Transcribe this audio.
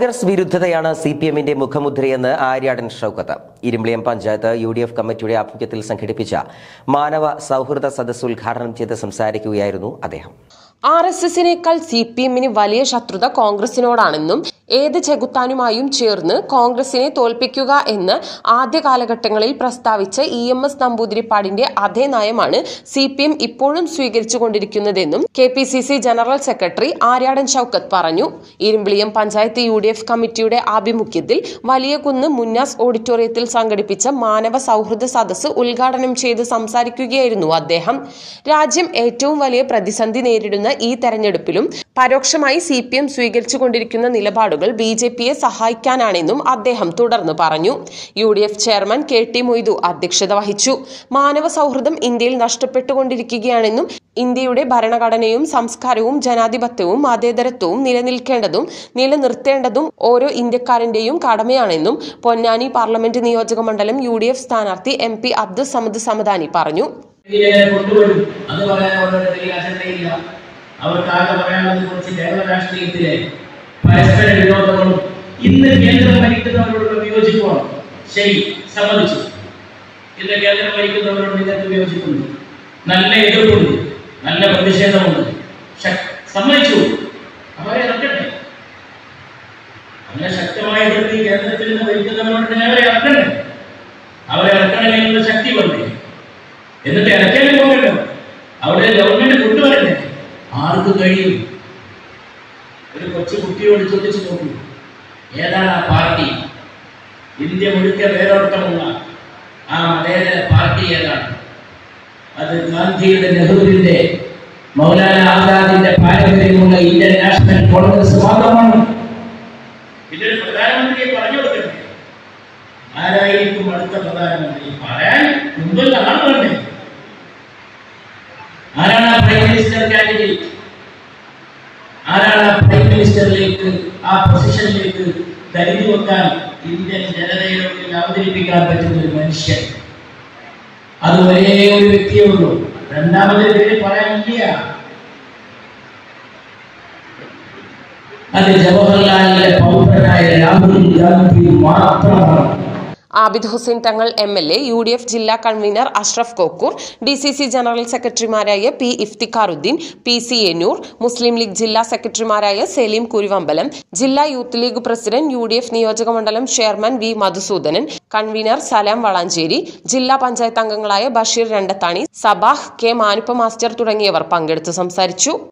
കോൺഗ്രസ് വിരുദ്ധതയാണ് സിപിഎമ്മിന്റെ മുഖമുദ്രയെന്ന് ആര്യാടൻ ഷൗക്കത്ത്. ഇരുമ്പിളിയം പഞ്ചായത്ത് UDF കമ്മിറ്റിയുടെ ആഭിമുഖ്യത്തിൽ സംഘടിപ്പിച്ച മാനവ സൗഹൃദ സദസ്സ് ഉദ്ഘാടനം ചെയ്ത് സംസാരിക്കുകയായിരുന്നു അദ്ദേഹം. RSSനേക്കാൾ CPMന് വലിയ ശത്രുത കോൺഗ്രസിനോടാണെന്നും ഏത് ചെകുത്താനുമായും ചേർന്ന് കോൺഗ്രസിനെ തോൽപ്പിക്കുക എന്ന് ആദ്യ കാലഘട്ടങ്ങളിൽ പ്രസ്താവിച്ച EMS നമ്പൂതിരിപ്പാടിന്റെ അതേ നയമാണ് CPM ഇപ്പോഴും സ്വീകരിച്ചുകൊണ്ടിരിക്കുന്നതെന്നും KPCC general secretary Aryadan Shoukath പറഞ്ഞു. ഇരുമ്പിളിയം പഞ്ചായത്ത് UDF കമ്മിറ്റിയുടെ ആഭിമുഖ്യത്തിൽ വലിയകുന്ന് മുന്നാസ് ഓഡിറ്റോറിയത്തിൽ സംഘടിപ്പിച്ച മാനവ സൗഹൃദ സദസ്സ് ഉദ്ഘാടനം ചെയ്ത് സംസാരിക്കുകയായിരുന്നു അദ്ദേഹം. രാജ്യം ഏറ്റവും വലിയ പ്രതിസന്ധി നേരിടുന്ന ഈ തെരഞ്ഞെടുപ്പിലും പരോക്ഷമായി CPM സ്വീകരിച്ചുകൊണ്ടിരിക്കുന്ന നിലപാടുകൾ BJPയെ സഹായിക്കാനാണെന്നും അദ്ദേഹം തുടർന്ന് പറഞ്ഞു. UDF ചെയർമാൻ KT മൊയ്തു അധ്യക്ഷത വഹിച്ചു. മാനവ സൗഹൃദം ഇന്ത്യയിൽ നഷ്ടപ്പെട്ടുകൊണ്ടിരിക്കുകയാണെന്നും ഇന്ത്യയുടെ ഭരണഘടനയും സംസ്കാരവും ജനാധിപത്യവും മതേതരത്വവും നിലനിർത്തേണ്ടതും ഓരോ ഇന്ത്യക്കാരന്റെയും കടമയാണെന്നും പൊന്നാനി പാർലമെന്റ് നിയോജക മണ്ഡലം UDF സ്ഥാനാർത്ഥി MP അബ്ദുൽ സമദ് സമദാനി പറഞ്ഞു. അവർക്കാകെ പറയാനുള്ളത് കുറച്ച് കേരള രാഷ്ട്രീയത്തിലെ പരസ്പര വിരോധങ്ങളും ഇന്ന് കേന്ദ്രം ഭരിക്കുന്നവരോട് വിയോജിക്കുവാണ്. ശരി, സമ്മതിച്ചു. ഇന്ന് കേന്ദ്രം ഭരിക്കുന്നവരോട് നിങ്ങൾക്ക് വിയോജിക്കുന്നു, നല്ല എതിർപ്പുണ്ട്, നല്ല പ്രതിഷേധമുണ്ട്, സമ്മതിച്ചു. അവരെ ഇറക്കട്ടെ. അങ്ങനെ ശക്തമായ എതിർപ്പ് കേന്ദ്രത്തിൽ നിന്ന് ഭരിക്കുന്നവരോട് അവരെ ഇറക്കണ്ടേ? അവരെ ഇറക്കണമെന്നുള്ള ശക്തി വന്നേ, എന്നിട്ട് ഇറക്കാനും പോകണ്ടോ? അവിടെ ഗവൺമെന്റ് കൊണ്ടുവരണ്ടേ? ആർക്ക് കഴിയും? ഒരു കൊച്ചു കുട്ടിയോട് ചോദിച്ചു നോക്കൂ, ഏതാണ് ആ പാർട്ടി? ഇന്ത്യ മുഴുക്കെ വേരോട്ടമുള്ള ആ മതേതര പാർട്ടി ഏതാണ്? അത് ഗാന്ധിയുടെ, നെഹ്റുവിന്റെ, മൗലാന ആസാദിന്റെ പാരമ്പര്യമുള്ള ഇന്ത്യൻ നാഷണൽ കോൺഗ്രസ് മാത്രമാണ്. ഇതിൽ പ്രധാനമന്ത്രിയെ പറഞ്ഞു കൊടുക്കണ്ടേ? ആരായിരിക്കും അടുത്ത പ്രധാനമന്ത്രി? പറയാൻ മുമ്പുള്ള ആൾ വേണ്ടേ? ആരാണ് ആ പ്രൈം മിനിസ്റ്റർ കാൻഡിഡേറ്റ്? ആരാണ് ആ പ്രൈം മിനിസ്റ്ററിലേക്ക്, ആ പൊസിഷനിലേക്ക് കരുതി വെക്കാൻ ഇന്ത്യൻ ജനതയോട് അവതരിപ്പിക്കാൻ പറ്റുന്ന ഒരു മനുഷ്യൻ? അത് ഒരേ ഒരു വ്യക്തിയേ ഉള്ളൂ. രണ്ടാമതൊരു പേര് പറയാനില്ല. അത് ജവഹർലാലിന്റെ പൗത്രനായ രാഹുൽ ഗാന്ധി മാത്രമാണ്. ആബിദ് ഹുസൈൻ തങ്ങൾ MLA, UDF ജില്ലാ convener Ashraf Kokkur, DCC general സെക്രട്ടറിമാരായ P ഇഫ്തിഖാറുദ്ദീൻ, PC നൂർ, മുസ്ലിം ലീഗ് ജില്ലാ സെക്രട്ടറിമാരായ സലീം കുരുവമ്പലം, ജില്ലാ യൂത്ത് ലീഗ് പ്രസിഡന്റ്, UDF നിയോജക മണ്ഡലം chairman V Madhusoodanan, convener Salam Valanchery, ജില്ലാ പഞ്ചായത്ത് അംഗങ്ങളായ ബഷീർ രണ്ടത്താണി, സബാഹ്, K മാനുപ്പ മാസ്റ്റർ തുടങ്ങിയവർ പങ്കെടുത്ത് സംസാരിച്ചു.